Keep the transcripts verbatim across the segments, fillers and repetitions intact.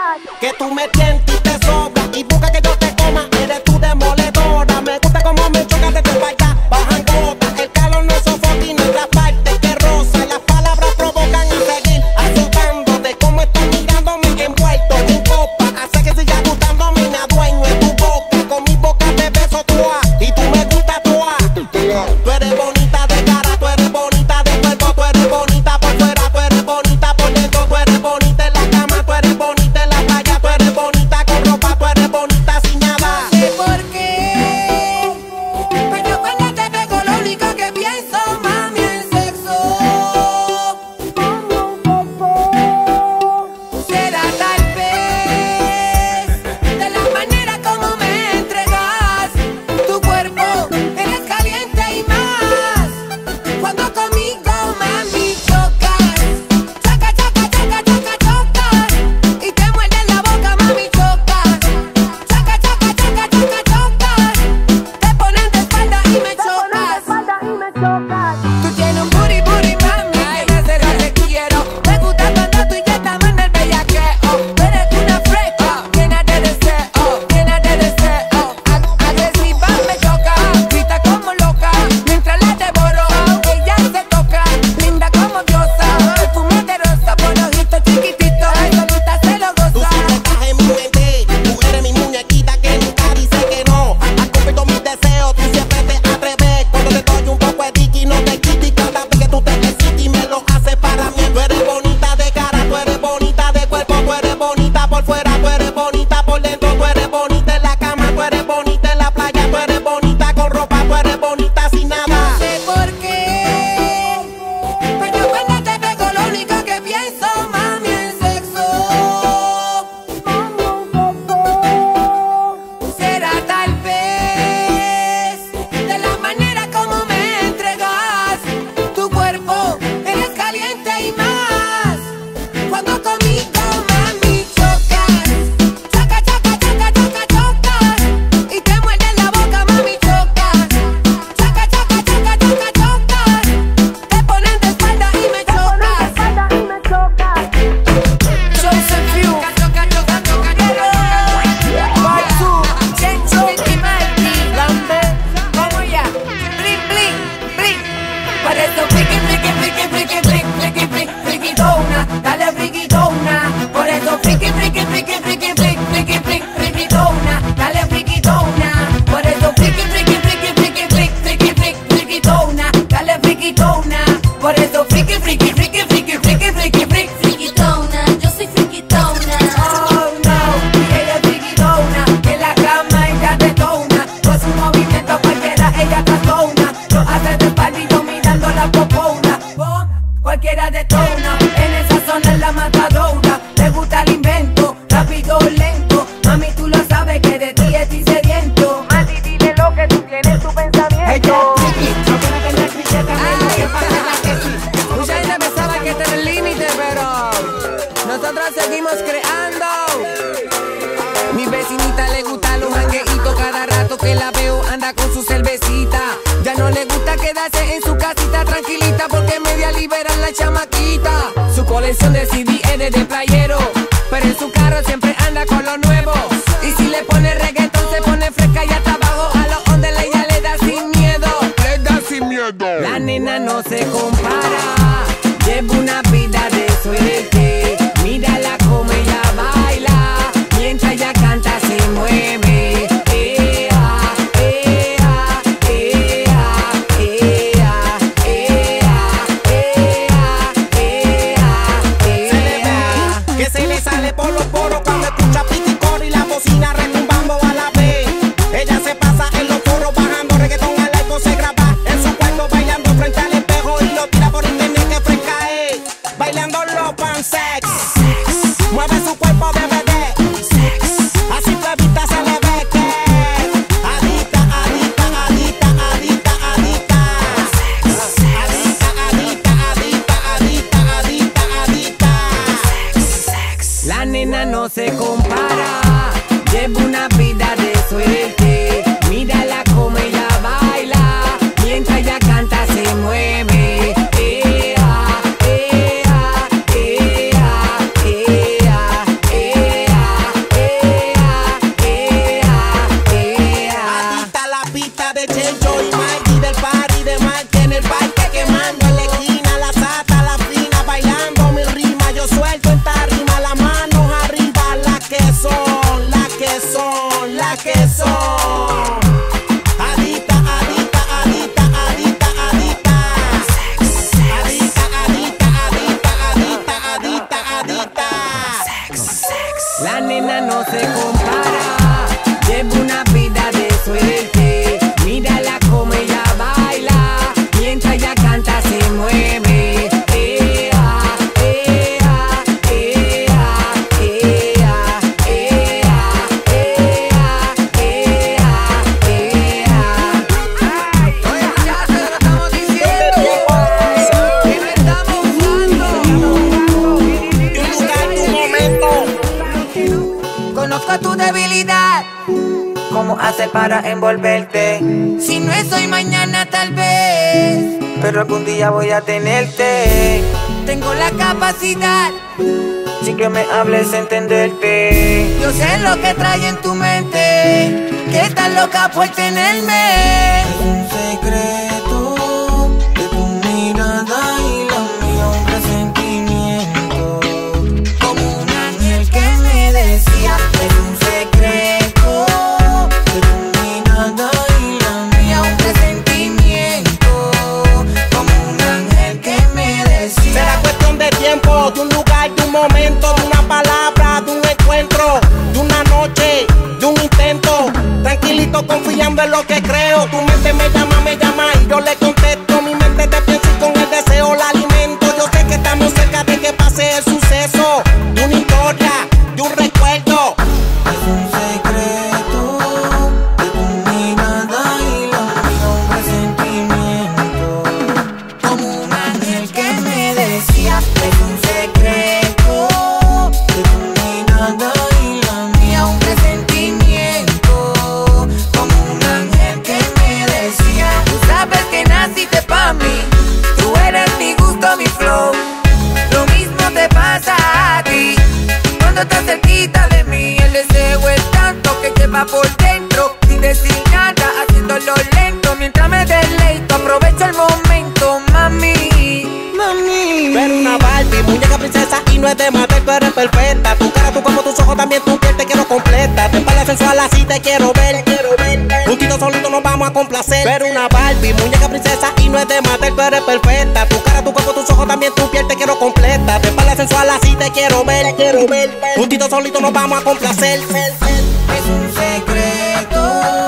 Que tú me tientes y te sobra y busca que yo te coma. Eres tú demoledora. Me gusta como me chocas desde pa' allá. Bajan gotas, el calor no sofoca y nuestra parte que rosa. Las palabras provocan a seguir azotando. De cómo estás mirándome envuelto en copa. Hace que siga gustándome y me adueño en tu boca. Con mi boca te beso tú y tú me gustas tú. Tú eres bonita de cara, tú eres bonita de cuerpo, tú eres bonita por fuera, tú eres bonita por dentro, tú eres bonita en la cama, tú eres bonita en la playa, tú eres bonita con ropa, tú eres bonita sin nada. No sé por qué, pero cuando te pego lo único que pienso, mami, es sexo. Será tal vez de la manera como me entregas tu cuerpo, eres caliente y más. Cuando conmigo, mami, chocas, choca, choca, choca, choca, chocas, y te muerdes la boca, mami, chocas, choca, choca, choca, choca, chocas, te pones de espalda y me chocas. Tú tienes un booty, booty, mami, que me hace lo que quiero. Me gusta cuando tú y yo estamos en el bellaqueo. Tú eres una fresca, llena de deseo, llena de deseo. Ag- Agresiva me choca, grita como loca, mientras la devoro. Ella se toca, linda como diosa, perfume de rosa, por ojitos chiquititos, solita se lo Tú goza. siempre estás en mi mente, tú eres mi muñequita que nunca dice que no. Has cumplido mis deseos, tú siempre te atreves. Cuando te doy un poco de tiki no te quites y cada vez que tú te excitas y me lo haces para mí. Tú eres bonita de cara, tú eres bonita de cuerpo, tú eres bonita por fuera, tú eres bonita por dentro, tú eres bonita en la cama, tú eres bonita en la playa, tú eres bonita con ropa, tú eres bonita sin nada. No sé por qué, pero cuando te pego lo único que pienso, mami, es sexo. Será tal vez de la manera como me entregas tu cuerpo, eres caliente y más. Cuando conmigo, mami, chocas, choca, choca, choca, choca, chocas, y te muerdes la boca, mami, chocas, choca, choca, choca, choca, chocas, te pones de espalda y me chocas. Joseph Few, choca, choca, choca, choca, Part two, Chencho y Marty, Lambe, vamos ya, bling, bling, bling. Por eso friki, friki, friki, friki, friki, friki, friki, frikitona, dale frikitona. Por eso friki, friki, friki, friki, friki, friki, friki, frikitona, dale frikitona. Por eso friki, friki, friki, friki, friki, friki, friki, frikitona, dale frikitona. Por eso friki, friki, friki, friki, friki, friki, friki, Friquitona, yo soy friquitona. oh no, y ella es frikitona, en la cama ella detona, con su movimiento cualquiera ella tatona, lo hace de espalda y yo mirando la popona, oh, cualquiera detona, en esa zona es la matadora, le gusta el invento, rápido o lento, mami tú lo sabes que de ti estoy sediento, mami dile lo que tú tienes en tu pensamiento. Mucha gente pensaba que este era el límite, pero nosotros seguimos creando. Mi vecinita le gusta los jangueitos, cada rato que la veo anda con su cervecita. Ya no le gusta quedarse en su casita tranquilita porque media liberan la chamaquita. Su colección de C D es de playero, pero en su carro siempre anda con lo nuevo. Y si le pone reggaetón se pone fresca y hasta abajo a los ondes ella le da sin miedo. Le da sin miedo. La nena no se compara, lleva una vida de suerte. Mírala como ella baila, mientras ella canta se mueve. Ea, ea, ea, ea, ea, ea, ea, ea. Que se le sale por los poros cuando escucha piticor y la bocina retumbando a la vez. Ella se pasa en los foros bajando reggaetón al iPhone, se graba en su cuarto bailando frente al espejo y lo tira por internet que fresca es. Bailando los pansex, mueve su cuerpo de bebé, así flavita se le ve que adicta, adicta, adicta, adicta, adicta, adicta, adicta, adicta, adicta, adicta. La nena no se compara, lleva una vida de suerte. Mírala como ella baila, mientras ella canta se mueve. Ea, ea, ea, ea, ea, La nena no se compara, lleva una vida de suerte. Mírala como ella baila, mientras ella canta se mueve. Ea, ea, ea, ea, ea, ea, ea, ea. Ay, oye, ya se lo estamos diciendo, que no estamos usando. Tu momento. Conozco tu debilidad, ¿Cómo hacer para envolverte? si no es hoy, mañana tal vez. Pero algún día voy a tenerte. Tengo la capacidad, Sin que me hables, entenderte. yo sé lo que trae en tu mente, que estás loca por tenerme. Es un secreto de tu mirada y la mía, un presentimiento. Como un ángel que me decía, Es un secreto de tu mirada y la mía, un presentimiento. Como un ángel que me decía. Será cuestión de tiempo, de un lugar, de un momento, de una palabra, de un encuentro, de una noche, de un intento. Tranquilito, confiando en lo que creo. Tu mente me llama, me llama y yo le contesto. Mi mente te pienso y con el deseo la alimento. Yo sé que estamos cerca de que pase el suceso, de una historia, de un recuerdo. Es un secreto de tu mirada y la mía, un presentimiento. Como un ángel que me decía, Es un secreto de tu mirada y la mía, un presentimiento. Como un ángel que me decía, tú sabes que naciste pa' mí, tú eres mi gusto, mi flow. Lo mismo te pasa a ti, cuando estás cerquita de mí. El deseo es tanto que lleva por dentro, sin decir nada, haciéndolo lento. Mientras me deleito, aprovecho el momento, mami, mami. Pero una Barbie, muñeca princesa y no es de matar, pero es perfecta. Tu cara, tu cuerpo, tus ojos, también tu piel te quiero completa. Te espalda sensual, así te quiero ver, quiero ver. Juntito solito nos vamos a complacer. Pero una Barbie, muñeca princesa y no es de matar, pero es perfecta. Tu cara, tu cuerpo, tus ojos, también tu piel te quiero completa. Te espalda sensual, así te quiero ver, quiero ver. Juntito solito nos vamos a complacer. Es un secreto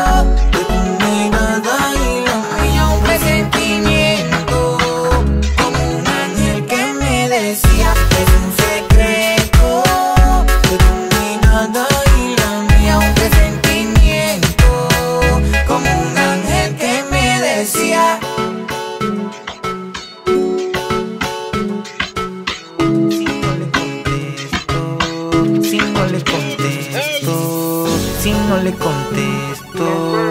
de tu mirada y la mía, Un presentimiento, como un ángel que me decía, es un secreto de tu mirada y la mía, un presentimiento, como un ángel que me decía. Si no le contesto, si no le contesto,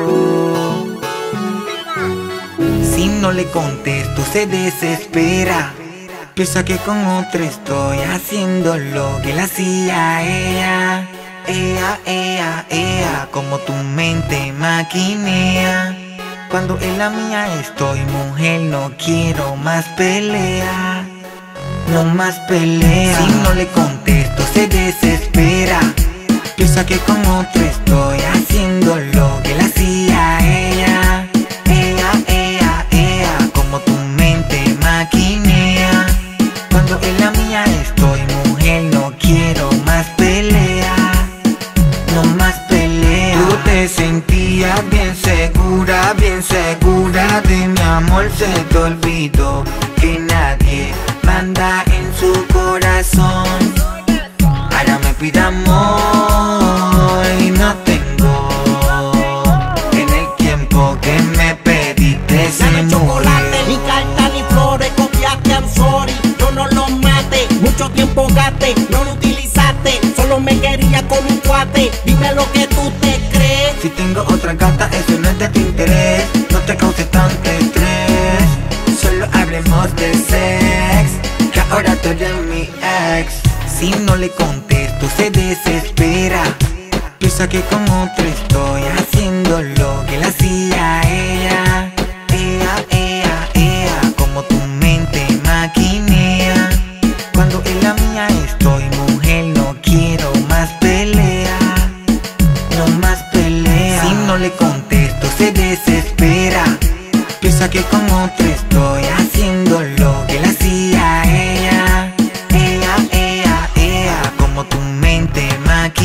si no le contesto se desespera. Piensa que con otra estoy haciendo lo que le hacía a ella. Ea, ea, ea, como tu mente maquinea. Cuando en la mía estoy, mujer, no quiero más pelea. No más pelea. Si no le contesto se desespera. Piensa que con otro estoy haciendo lo que le hacía a ella. Ea, ea, ea, como tu mente maquinea. Cuando en la mía estoy, mujer, no quiero más pelea. No más pelea. Tú te sentías bien segura, bien segura de mi amor. Se te olvidó que nadie manda en su corazón. Ahora me pide amor y no tengo. En el tiempo que me pediste se Dame chocolate, murió. ni carta ni flores, copiaste, I'm sorry. Yo no lo maté, mucho tiempo gasté, no lo utilizaste, solo me quería como un cuate. Dime lo que tú te crees. Si tengo otra gata, eso no es de tu interés. No te causes tanto estrés. Solo hablemos de sex, que ahora tú eres mi ex. Si no le contesto se desespera. Piensa que con otro estoy haciendo lo que le hacía a ella. Ea, ea, ea, como tu mente maquinea. Cuando en la mía estoy, mujer, no quiero más pelea. No más pelea. Si no le contesto se desespera. Piensa que con otro estoy haciendo lo que le hacía a ella. Ea, ea, ea, como tu mente maquinea.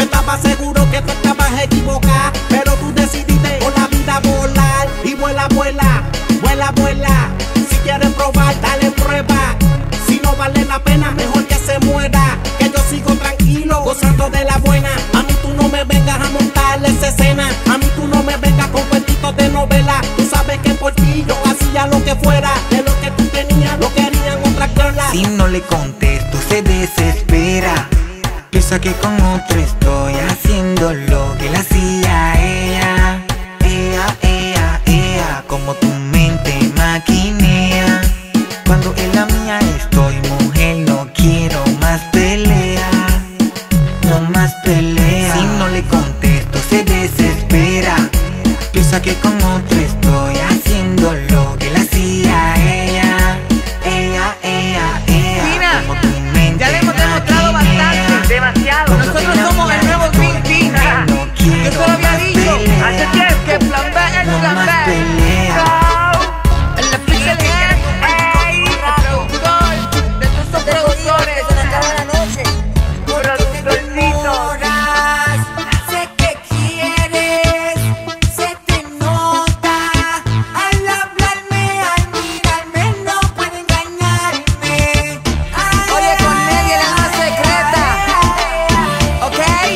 Yo estaba seguro que tú estabas equivocada, pero tú decidiste por la vida volar. Y vuela, vuela, vuela, vuela. Si quieres probar, dale prueba. Si no vale la pena, mejor que se muera. Que yo sigo tranquilo, gozando de la buena. A mí tú no me vengas a montarle esa escena. A mí tú no me vengas con cuentitos de novela. Tú sabes que por ti yo hacía lo que fuera. De lo que tú tenías, lo querían otra clola. Si no le contesto se desespera. Piensa que con otro estoy haciendo lo que le hacía a ella. Ea, ea, ea, como tu mente maquinea. Cuando en la mía estoy, mujer, no quiero más pelea. No más pelea. Si no le contesto se desespera. Piensa que con otro estoy haciendo lo que le hacía a ella. Ea, ea, ea, Mira, como tu mente ya le hemos demostrado maquinea. bastante, demasiado. Nosotros somos el nuevo Dream Team. Yo te lo había dicho hace tiempo que plan B es No plan más B. pelea. En la pizza de ey, el productor de todos estos productores. Productorcito. Sé que quieres, se te nota. Al hablarme, al mirarme, no puede engañarme. Oye, con Nelly el alma secreta, ¿ok?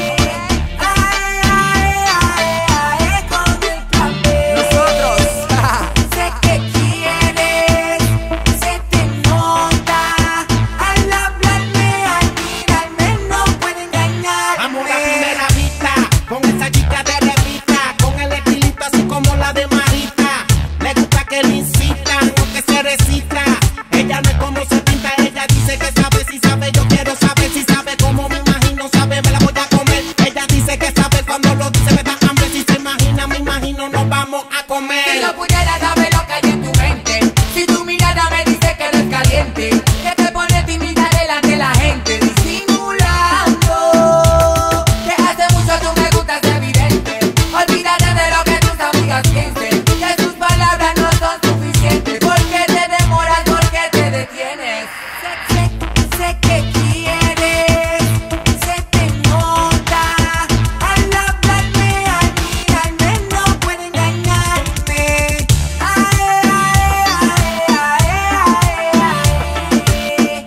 Nosotros. Sé que quieres, se te nota. Al hablarme, al mirarme, no puede engañarme. Vamos a la primera vista, con esa chica de revista, con el estilito así como la de Marita. Le gusta que le incitan, no que se recita. Ella no es como se pinta, ella dice que sabe, si sabe, yo quiero saber si sabe como me imagino, sabe, me la voy a comer. Ella dice que sabe, cuando lo dice me da hambre, si se imagina, me imagino, nos vamos a Si comer. yo pudiera saber lo que hay en tu mente, si tu mirada me dice que eres caliente, que te pone tímida delante de la gente, disimulando, que hace mucho tú me gustas evidente. Olvídate de lo que tus amigas piensen, que tus palabras no son suficientes. ¿Por qué te demoras? ¿Por qué te detienes? Sé, sé, sé que quieres, se te nota. Al hablarme, al mirarme, no puede engañarme. Ay, ay, ay, ay, ay,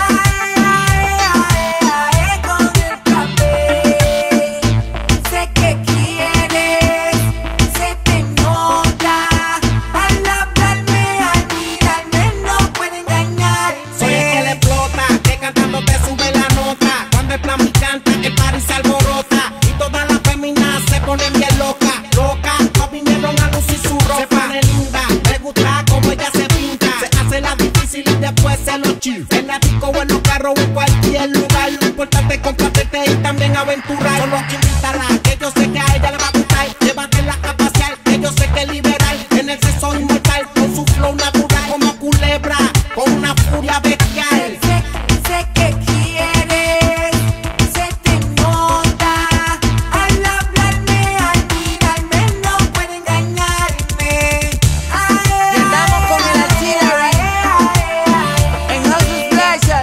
ay, con el café. Sé que quieres, se te nota. Al hablarme, al mirarme, no puede engañarme. Soy el que le explota, que cantando te sube la nota. Cuando el plan me canta, el party se alborota. Y todas las féminas se ponen bien loca, loca. No vinieron a lucir su ropa. Se pone linda, me gusta como ella se pinta. Se hace la difícil y después se lo chifla. En la disco o en los carros o en cualquier lugar. Lo importante es compartirte y también aventurar. Solo invítala, que yo sé que a ella le va a gustar. Llévatela a pasear, que yo sé que es liberal. En el sexo inmortal, con su flow natural. Como culebra, con una furia bestial. Sé, sé que quieres, se te nota. Al hablarme, al mirarme, no puede engañarme. Y andamos con el artillery en House Special,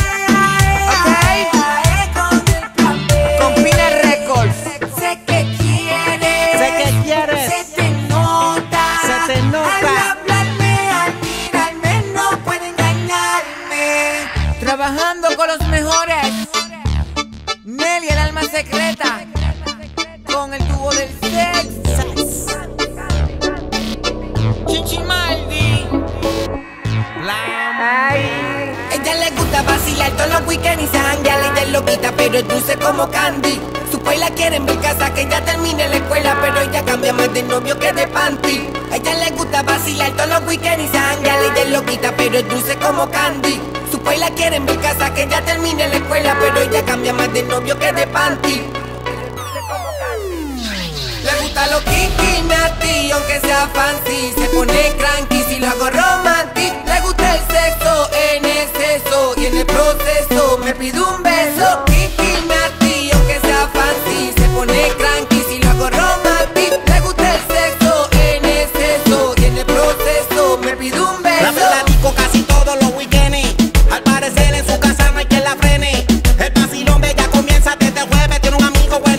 ¿ok? Con Pina Records. Sé que quieres, Sé que quieres, se te nota. se te nota. Al hablarme, al mirarme, no puede engañarme. Trabajando con los mejores. Nelly el alma secreta. Con el tubo del sexo. Chichimaldi. Ay. Ella le gusta vacilar todos los weekends y se janguea. Ella es loquita, pero es dulce como candy. Su país la quieren ver casa, que ya termine la escuela, pero ella cambia más de novio que de panty. Ella le gusta vacilar todos los weekends y se janguea. Ella es loquita, pero es dulce como candy. Su país la quieren ver casa, que ya termine la escuela, pero ella cambia más de novio que de panty. Le gusta lo kiki, nati, aunque sea fancy. Se pone cranky si lo hago romantic. Le gusta el sexo en exceso y en el proceso me pide un beso. Kiki, nati, aunque sea fancy. Se pone cranky si lo hago romantic. Le gusta el sexo en exceso y en el proceso me pide un beso. La la disco casi todos los weekends. Al parecer en su casa no hay quien la frene. El vacilón de ella comienza desde el jueves. Tiene un amigo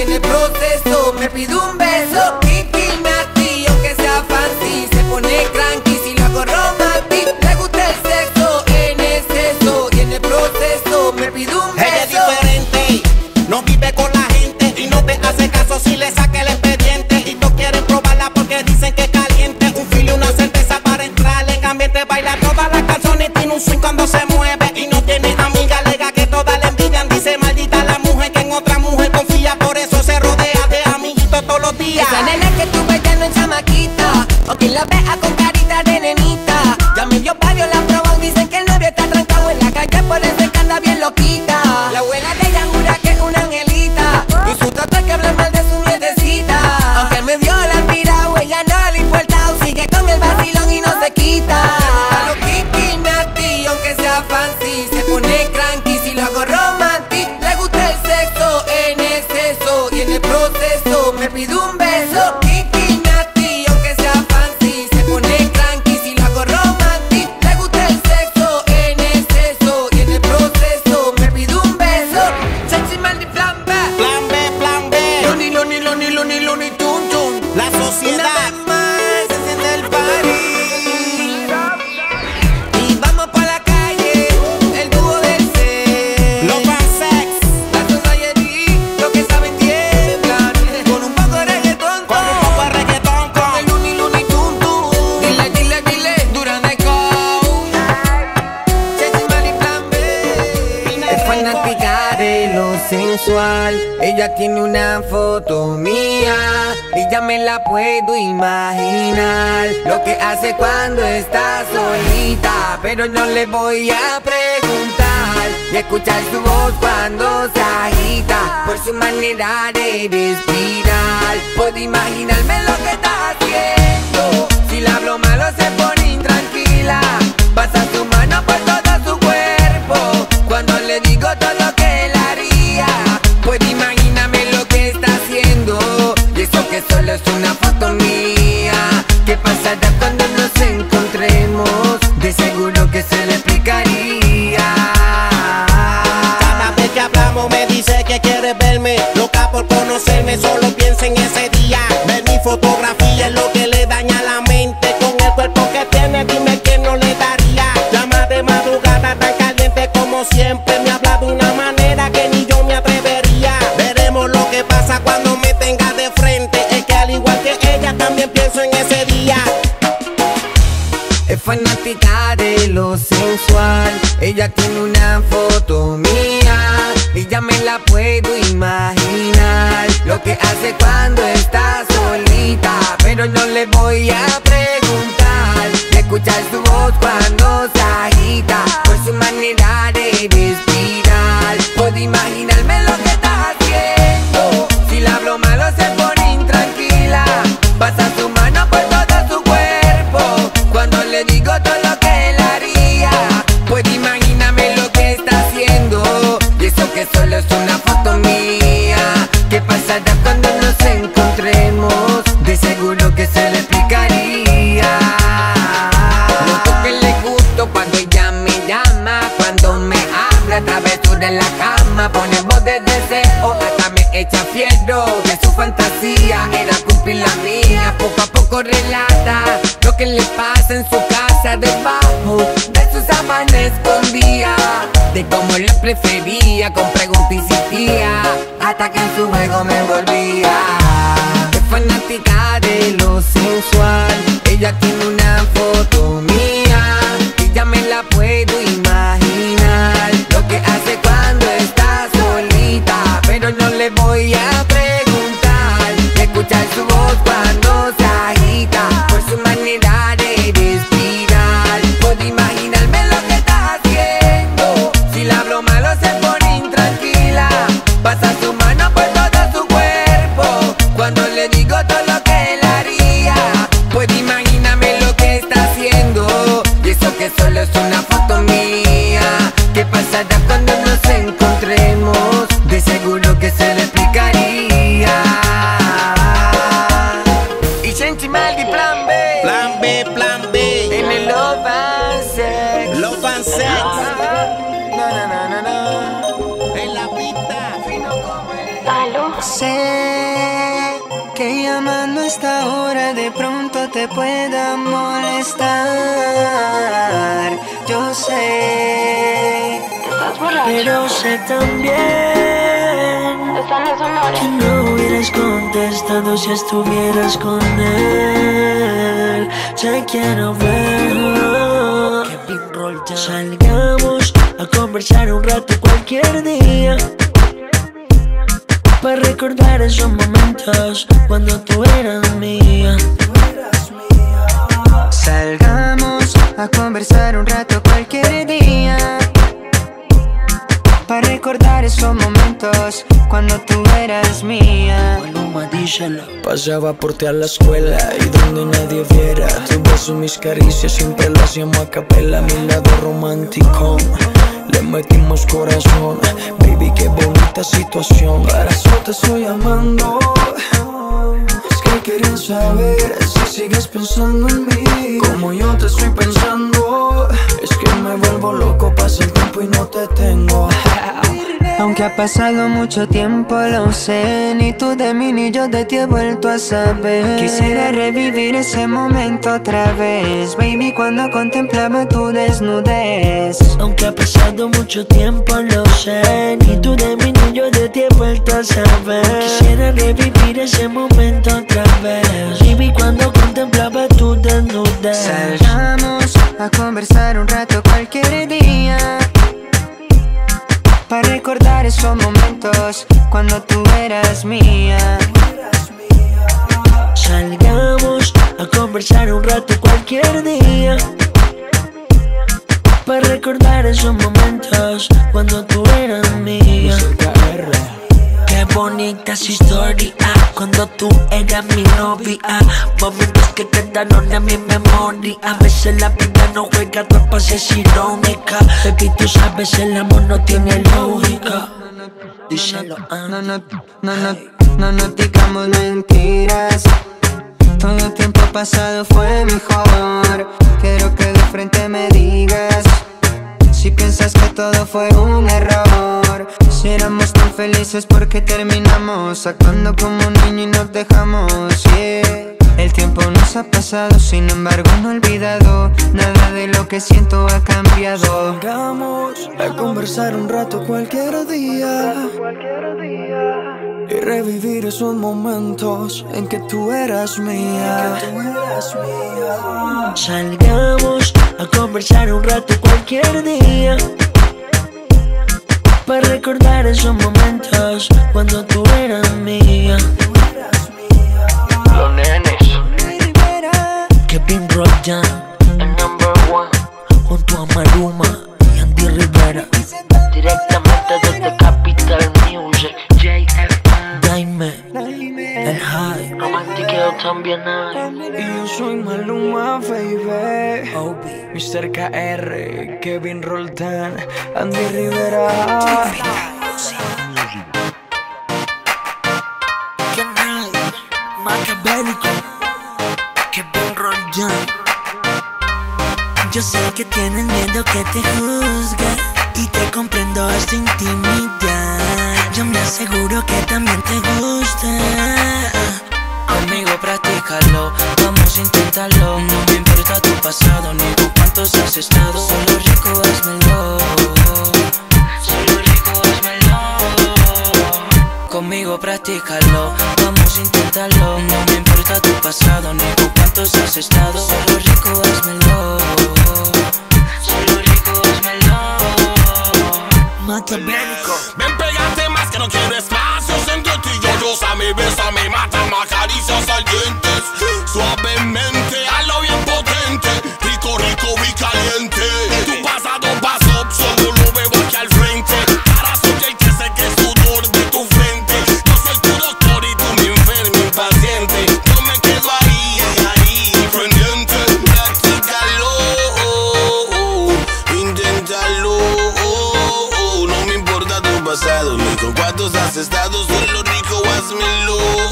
en el proceso me pide un beso. Kiki me a ti, aunque sea fancy, se pone cranky si lo hago romantic. Le gusta el sexo en exceso y en el proceso me pide un beso. Ella es diferente, no vive con la gente y no te hace caso si le saca el expediente. Y todos quieren probarla porque dicen que es caliente. Un filo y una cerveza para entrar en ambiente. Baila todas las canciones, tiene un swing cuando se mueve. Y no tiene amiga, alega que todas le envidian. Dice maldita la mujer que en otra mujer confía. Por eso se rodea de amiguitos todos los días. Esa nena que tú ves ya no es chamaquita, o quien la vea con carita de nenita. Ya me dio varios, la probó, dicen que el novio está trancado en la calle, por eso es que anda bien loquita. La abuela de ella jura que es una angelita, y su tata que habla mal de su nietecita. Aunque él me dio la tirada, ella no le importa, sigue con el vacilón y no se quita. A los Kiki Nati, aunque sea fancy, se pone cranky si lo hago romantic. Le gusta el sexo en exceso y en el proceso me pide un beso. Kiki Nati, aunque sea fancy, se pone cranky si lo hago romantic. Le gusta el sexo en exceso y en el proceso me pide un beso. Sexy Mandy Plan B, Plan B, plan B. Luni, Luni, Luni, Luni, Luni, Tun, Tun. La sociedad. Una vez más se enciende el party y vamos pa' la calle, el dúo del sex. Los Sex. La society, lo que saben tiemblan, con un poco de reggaetón, Con un poco de reggaetón, con el Luni, Luni, Tun, Tun. Dile, dile, dile, Duran de Cow. Sexy Mandy Plan B. Es fanática de lo sensual. Ella tiene una foto mía y ya me la puedo imaginar. Lo que hace cuando está solita, pero no le voy a preguntar. Y escuchar su voz cuando se agita, por su manera de respirar. Puedo imaginarme lo que está haciendo. Si le hablo malo se pone intranquila, pasa su mano por todo su cuerpo cuando le digo todo lo que él haría. Pues imagíname lo que está haciendo, y eso que solo es una foto mía. ¿Qué pasará cuando nos encontremos? De seguro que se le explicaría. cada vez que hablamos me dice que quiere verme. Loca por conocerme, solo piensa en ese día. Ver mi fotografía es lo que le daña la mente. Con el cuerpo que tiene, dime que no le daría. Llama de madrugada tan caliente como siempre. Me habla de una manera que ni yo me atrevería. Veremos lo que pasa cuando me tenga de frente. Es que al igual que ella también pienso en ese día. Es fanática de lo sensual. Ella tiene una foto mía y ya me la puedo imaginar. Lo que hace cuando está solita, pero no le voy a preguntar. Y escuchar su voz cuando se agita, por su manera de respirar. Puedo imaginarme lo que está haciendo. Si le hablo malo se pone intranquila, pasa su mano por todo su cuerpo cuando le digo todo lo que él haría. Pues imagíname lo que está haciendo, y eso que solo es una foto mía. ¿Qué pasará cuando nos encontremos? De seguro que se le explicaría. Noto que le gusto cuando ella me llama, cuando me habla a través de la cama. Pone voz de deseo, hasta me echa fierro. Que su fantasía era cumplir la mía. Poco a poco relata lo que le pasa en su casa, debajo de sus sábanas escondía, de cómo le prefería, con preguntas insistía, hasta que en su juego me envolvía. Es fanática de lo sensual. Ella tiene una foto mía y ya me la puedo imaginar. Lo que hace cuando está solita, pero no le voy a preguntar. Y escuchar su voz cuando se agita, por su manera de respirar. Puedo imaginarme lo que está haciendo. Si le hablo malo se pone intranquila, pasa su mano por todo su cuerpo cuando le digo todo lo que él haría. Puedo imaginarme lo que está haciendo, y eso que solo es una foto mía. ¿Qué pasará cuando nos encontremos? De seguro que se le explicaría. que llamando a esta hora de pronto te pueda molestar. Yo sé, pero sé también que no hubieras contestado si estuvieras con él. Te quiero ver. Salgamos a conversar un rato cualquier día, para recordar esos momentos cuando tú eras mía. Salgamos a conversar un rato cualquier día, para recordar esos momentos cuando tú eras mía. Maluma, díselo. Pasaba por ti a la escuela y donde nadie viera tus besos, mis caricias, siempre lo hacíamos a capela. Mi lado romántico, le metimos corazón. Baby, qué bonita situación. Para eso te estoy llamando. Es que quería saber si sigues pensando en mí como yo te estoy pensando. Es que me vuelvo loco, pasa el tiempo y no te tengo. Aunque ha pasado mucho tiempo, lo sé, ni tú de mí ni yo de ti he vuelto a saber. Quisiera revivir ese momento otra vez, baby, cuando contemplaba tu desnudez. Aunque ha pasado mucho tiempo, lo sé, ni tú de mí ni yo de ti he vuelto a saber. Quisiera revivir ese momento otra vez, baby, cuando contemplaba tu desnudez. Salgamos a conversar un rato cualquier día, para recordar esos momentos cuando tú eras mía. Salgamos a conversar un rato cualquier día, para recordar esos momentos cuando tú eras mía. Qué bonita esa historia, cuando tú eras mi novia. Momentos que quedaron en mi memoria. A veces la vida no juega trampas, es irónica. Baby, tú sabes, el amor no tiene lógica. Díselo, ah. No, no, no, no, no, no digamos mentiras. Todo el tiempo pasado fue mejor. Quiero que de frente me digas si piensas que todo fue un error. Si éramos tan felices, ¿por qué terminamos actuando como un niño y nos dejamos? Yeah. El tiempo nos ha pasado, sin embargo no he olvidado. Nada de lo que siento ha cambiado. Salgamos a conversar un rato cualquier día y revivir esos momentos en que tú eras mía. Salgamos a conversar un rato cualquier día, para recordar esos momentos cuando tú eras mía. Los nenes, Kevin Roldán, el number one, junto a Maluma y Andy Rivera, directamente desde Capital Music. J F Daime, el high, romantiqueo también hay. y yo soy Maluma, baby. mister K R, Kevin Roldán, Andy Rivera. Maquiavélico, Kevin Roldán. Yo sé que tienes miedo que te juzgue y te comprendo esta intimidad. Yo me aseguro que también te gusta. Conmigo practícalo, vamos a intentarlo. No me importa tu pasado ni con cuántos has estado. Solo rico, házmelo. Solo rico, házmelo. Conmigo practícalo, vamos a intentarlo. No me importa tu pasado ni con cuántos has estado. Solo rico, házmelo. Solo rico, házmelo. Maquiavélico. Ven, pégate más que no quiero espacios entre tú y yo. Bésame, bésame, mátame, acaricias ardientes. Suavemente, hazlo bien potente. Rico, rico y caliente. Tu pasado pasó, solo lo veo aquí al frente. Ahora soy el que sé que es sudor de tu frente. Yo soy tu doctor y tú mi enfermo impaciente. Yo me quedo ahí, ahí, pendiente. Practícalo, inténtalo. No me importa tu pasado ni con cuántos has estado. Solo rico, házmelo.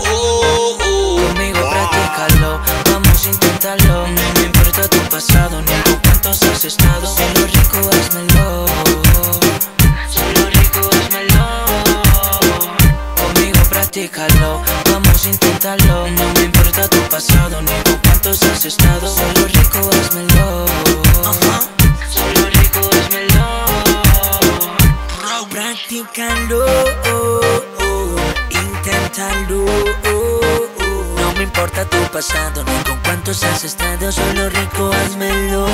vamos a intentarlo. No me importa tu pasado ni con cuántos has estado. Solo rico, házmelo. Solo rico, házmelo. Practícalo, inténtalo. No me importa tu pasado ni con cuántos has estado. Solo rico, házmelo.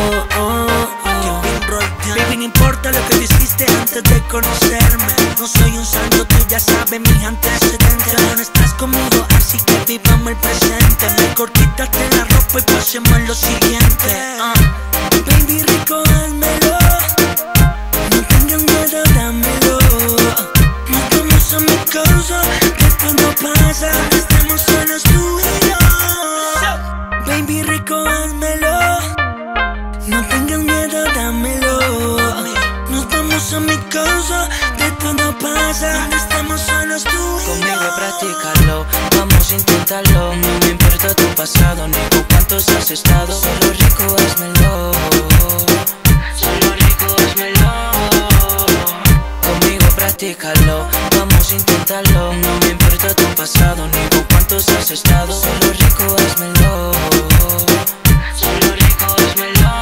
Baby, no importa lo que hiciste antes de conocerme. No soy un santo, tú ya sabes mis antecedentes. Ya no estás conmigo, así que vivamos el presente. Mejor quítate la ropa y pasemos a lo siguiente. uh. Baby, rico, házmelo. No tengas miedo, dámelo. Nos vamos a mi casa, que cuando pasa estamos solos tú y yo. Baby, rico, házmelo. No tengas miedo, dámelo. Nos vamos a mi casa, de todo pasa, estamos solos tú y yo. Conmigo practícalo, vamos a intentarlo. No me importa tu pasado ni con cuántos has estado. Solo rico, házmelo. Solo rico, házmelo. Conmigo practícalo, vamos a intentarlo. No me importa tu pasado ni con cuántos has estado. Solo rico, házmelo. Solo rico, házmelo.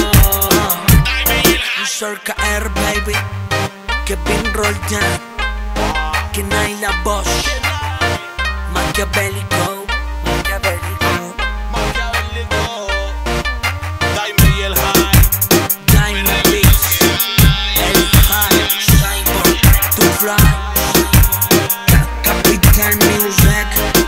Sorca Air, baby. Kevin Roldan, que hay la voz. Maquiavélico, Maquiavélico, Maquiavélico. Dime y el high. Dime Beats, el high, Cyborg, to fly. Capital Music.